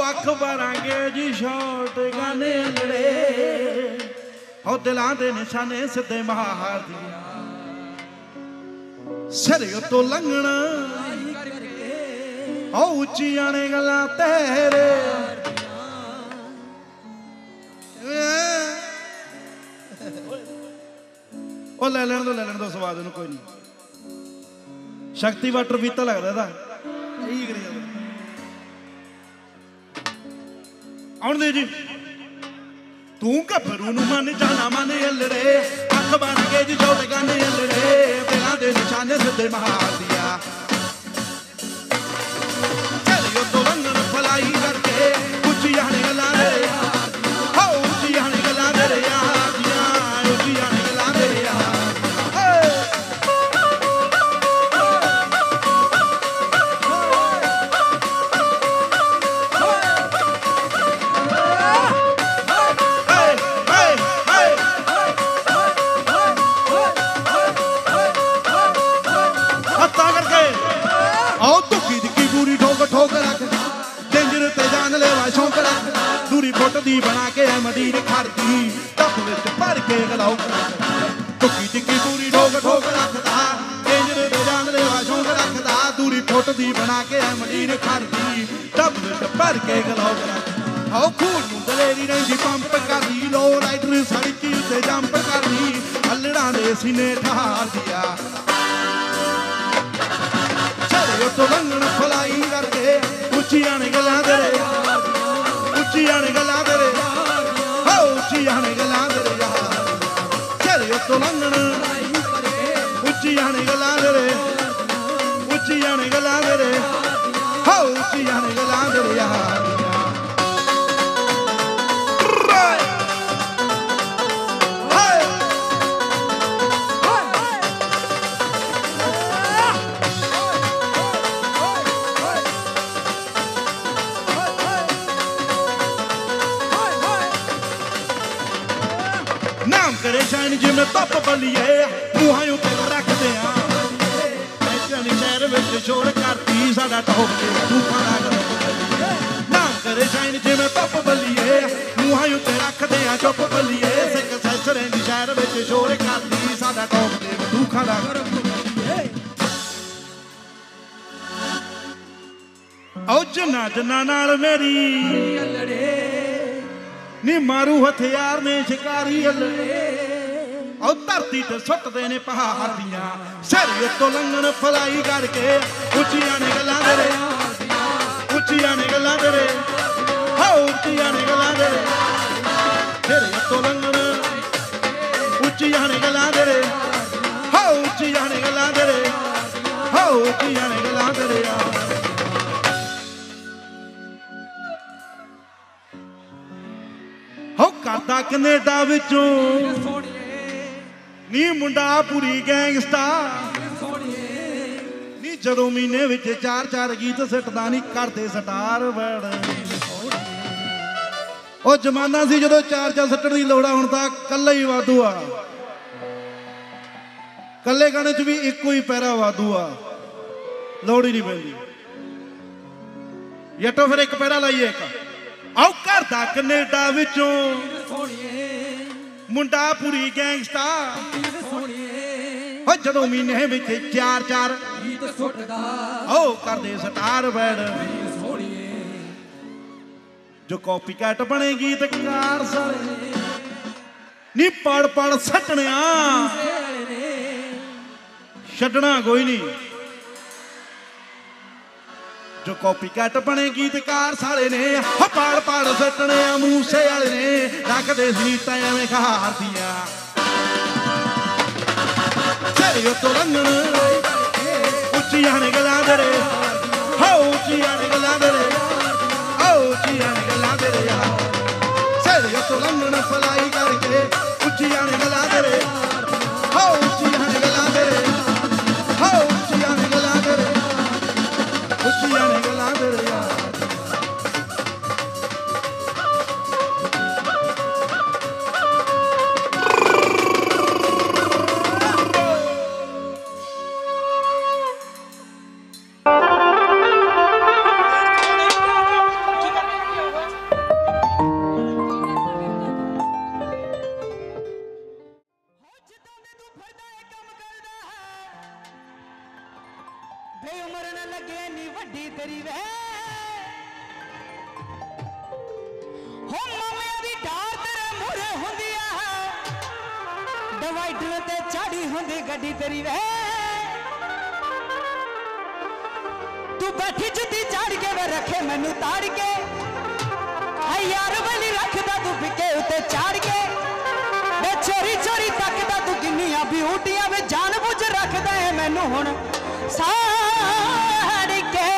अखबारांगे जी shot गाने लड़े हो दिलां दे निशाने सिद्धे महार दिया सिर तो लंघना हो उच्चियां ने गल्लां तेरे ओ ले लेने दो स्वाद इहनूं कोई नहीं शक्ति वाटर पीता लगदा इहदा यही करी जांदा आउण दे जी तू घबरू नूं मन जाना मन अल्लड़े अख बन के जी छोड़ गाने अल्लड़े दिलां दे निशाने सिद्धे महार दिया चलियो तो लंघन फलाई करके उच्चियां ने गल्लां दे हो उच्चियां ने गल्लां दे यार दियां उच्चियां ने गल्लां दे यार दी बना के मदीर खड़दी टप विच भर के गलाओ टुकी टिक्की पूरी ठोक ठोक रखदा डेंजर दे जान ले वाशों रखदा दूरी फुट दी बना के मदीर खड़दी टप विच भर के गलाओ आओ खून दलेरी रही पंप करदी लो राइडर सड़की ते जंप करदी अल्लड़ा दे सीने ठहार दिया चले तो लंघन फलाई करके उच्चियां ने गल्लां दे उच्चियां ने गल्लां दे हो उच्चियां ने गल्लां दे चले तो लंघन उच्चियां ने गल्लां दे उच्चियां ने गल्लां दे हो उच्चियां ने गल्लां दे करे शाइन जिमें तप बलिए मुहां उत्ते रखदे आ ऐसे शहर विच शोर करती साडा टॉप ते तूफान आ नाम करे शाइन जिमें तप बलिए मुहां उत्ते रखदे आ चुप बलिए सिख सैसरे दी शहर विच शोर करती साडा टॉप ते तूफान आ ओ जना जना नाल मेरी अल्लड़े नी मारू हथियार ने शिकारी अल्लड़े और धरती ते सुटदे ने पहाड़ दियां सिर तो लंघन फलाई करके उच्चियां ने गल्लां दे उच्चियां ने गल्लां दे हो उच्चियां ने गल्लां दे सिर तो लंघन उच्चियां ने गल्लां दे हो उच्चियां ने गल्लां दे हो उच्चियां ने गल्लां दे हो करदा कनेडा विचों नी मुंडा पूरी गैंगस्टर नी जदों महीने विच 4-4 गीत सिटदा नी करदे स्टार बड़ ओ जमाना सी जदों 4-4 सट्टण दी लोड़ा हुण तां कल्ला ही वाधू आ कल्ले गाने च भी इक्को ही पैरा वाधू आ लोड़ ही नहीं पैंदी यटो फिर एक पैरा लाइए एक आओ करदा कनेडा विचों मुंडा पूरी गैंगस्टर हो जदों महीने विच 4-4 गीत सुटदा ओ करदे स्टार बैड जो कॉपी कैट बने गीतकार सारे नी पड़ पड़ सटणिया छड्डना कोई नहीं जो कॉपी कैट बने गीतकार सारे ने पड़ पड़ सटने मूसे वाले ने रखदे सीतां एवें खार दियां चलियो तो लंघन उच्चियां ने गल्लां दे हो उच्चियां ने गल्लां दे हो उच्चियां ने गल्लां दे चलियो तो लंघन फलाई करके उच्चियां ने गल्लां दे हो उच्चियां ने गल्लां दे हो उच्चियां ने गल्लां दे उच्चियां ने गल्लां दे डिवाइडर ते चाड़ी होंदी गड्डी तेरी वे तू बैठी जुदी चाड़ के वे रखे मैनू ताड़ के है यार वाली रखदा तू फिके उते चाड़ के वे चोरी चोरी तकदा तू किन्नियां ब्यूटियां वे जान बुझ रखदा है मैनू हुण साड़ के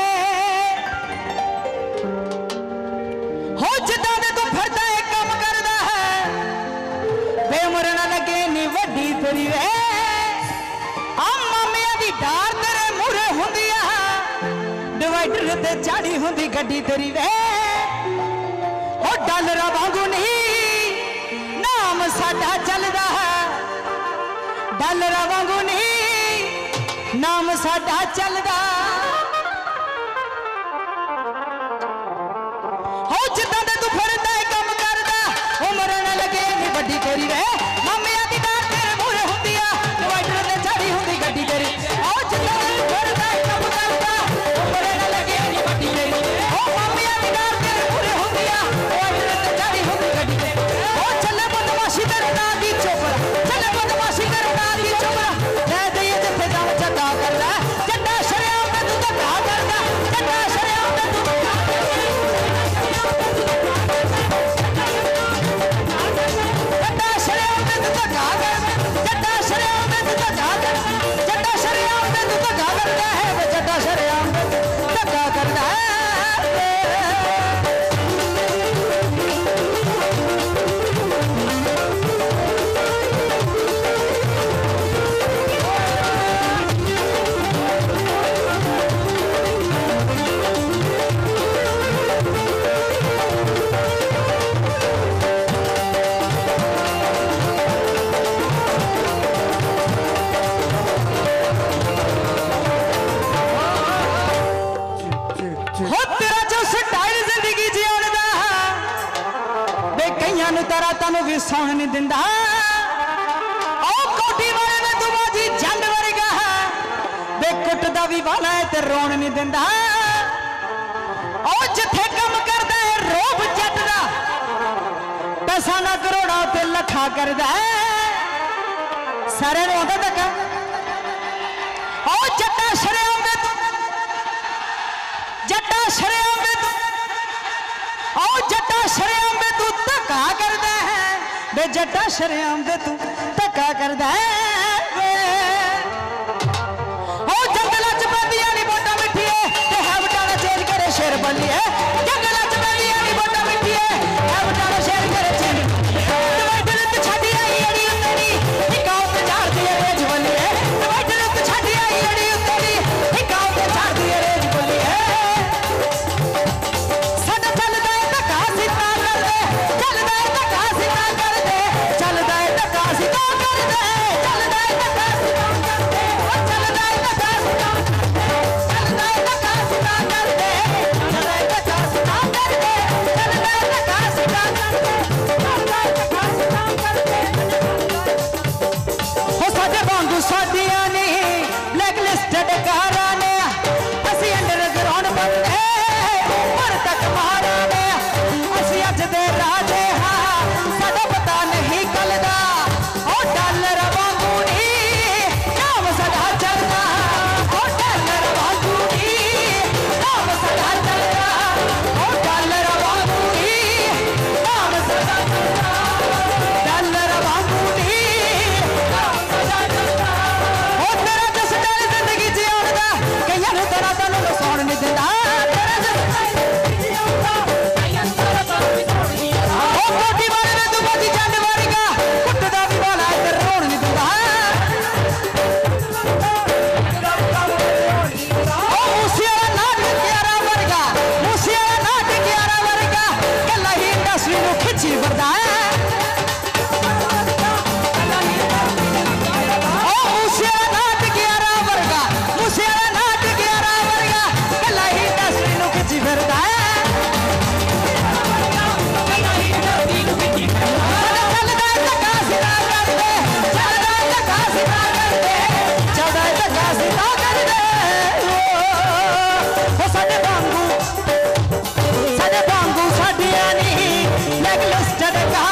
हो जिद्दां दे तू फिरदा है काम करदा है वे उमर ना लगे नी वड्डी तेरी वे आ मामियां दी डार तेरे मूरे हुंदी आ डिवाइडर ते चाड़ी हुंदी गड्डी तेरी वे ओ डॉलर वांगू नहीं नाम साडा चलदा है डॉलर वांगू नहीं नाम साडा चलदा हो जिद्दां दे तू फिरदा है काम करदा उमर ना लगे नी वड्डी तेरी वे मामियां दी डार तेरे मूरे हुंदी आ डिवाइडर ते चाड़ी हुंदी गड्डी तेरी ओ जिद्दां दे तू फिरदा है काम करदा उमर ना लगे नी वड्डी तेरी ओ मामियां दी डार तेरे मूरे हुंदी आ डिवाइडर ते चाड़ी हुंदी गड्डी तेरी ओ चले बदमाशी तेरे नाल दी चोपड़ा चले बदमाशी तेरे नाल दी चोपड़ा ले दईए जिथे दम चंगा करदा जड्डा शरियाम ते तू धक्का करदा जड्डा शरियाम ते तू जड्डा शरियाम ते तू धक्का करदा जड्डा शरियाम ते तू धक्का करदा जड्डा शरियाम ते तू धक्का करदा है वे जड्डा शरियाम ते तू धक्का करदा है हो तेरा जो स्टाइल जिंदगी जीण दा बे कईयां नूं तेरा तैनूं भी सौण नहीं दिंदा ओ कोठी वाले ने तू बाजी जंड वर्गा बे कुटदा भी वाला है ते रोण नहीं दिंदा ओ जिथे कम करदा है रोब जट दा पैसा ना करोड़ा ते लखा करदा है सारे नूं आंदा तक ओ जट्टा शरेआम दे तू जट्टा शरेआम दे तू ओ जट्टा शरेआम दे तू धक्का करदा है बे जट्टा शरेआम दे तू धक्का करदा है ओ जंगलां च बंदियां नी बोटा मिठिए ते है बटाना चेंज करे शेर बलिए जंगलां च बंदियां नी बोटा मिठिए है बटाना शेर करे चेंज डिवाइडर ते छड्डी आई अड़ी उत्ते दी हिकाओ ते झाड़ दी रेज बलिए डिवाइडर ते छड्डी आई अड़ी उत्ते दी हिकाओ ते झाड़ दी रेज बलिए साडा चलदा है धक्का सीता करदे चलदा है धक्का सीता करदे चलदा है धक्का सीता करदे चलदा है धक्का सीता करदे ओ चलदा है धक्का सीता चलदा है धक्का सीता करदे चलदा है धक्का सीता करदे चलदा है धक्का सीता करदे चलदा है धक्का सीता करदे हो साडे वांगू साडियां नहीं ब्लैक लिस्टेड कारां ने असीं अंडरग्राउंड बनदे पर तक मारा ने असीं अज दे राजे हां साडा पता नहीं कल दा ओ डॉलर वांगू नहीं नाम साडा चलदा ओ डॉलर वांगू नहीं नाम साडा चलदा ओ डॉलर वांगू नहीं नाम साडा चलदा डॉलर वांगू नहीं नाम साडा चलदा ओ तेरा जस डर जिंदगी जीण दा कईयां नूं तेरा तैनूं वसाउण नहीं दिंदा तेरा जस ओ कोठी वाले ने तू बाजी जंड वर्गा कुटदा भी वाला है ते रोण नहीं दिंदा ओ मूसेआला नाटक क्यारा वर्गा मूसेआला नाटक क्यारा वर्गा कल्ला ही इंडस्ट्री नूं खिच्ची फिरदा ओ मूसेआला नाटक क्यारा वर्गा मूसेआला नाटक क्यारा वर्गा कल्ला ही इंडस्ट्री नूं खिच्ची फिरदा चलदा है धक्का सीता करदे चलदा है धक्का सीता करदे चलदा है धक्का सीता करदे ओ साडे वांगू साडियां नहीं ब्लैक लिस्टेड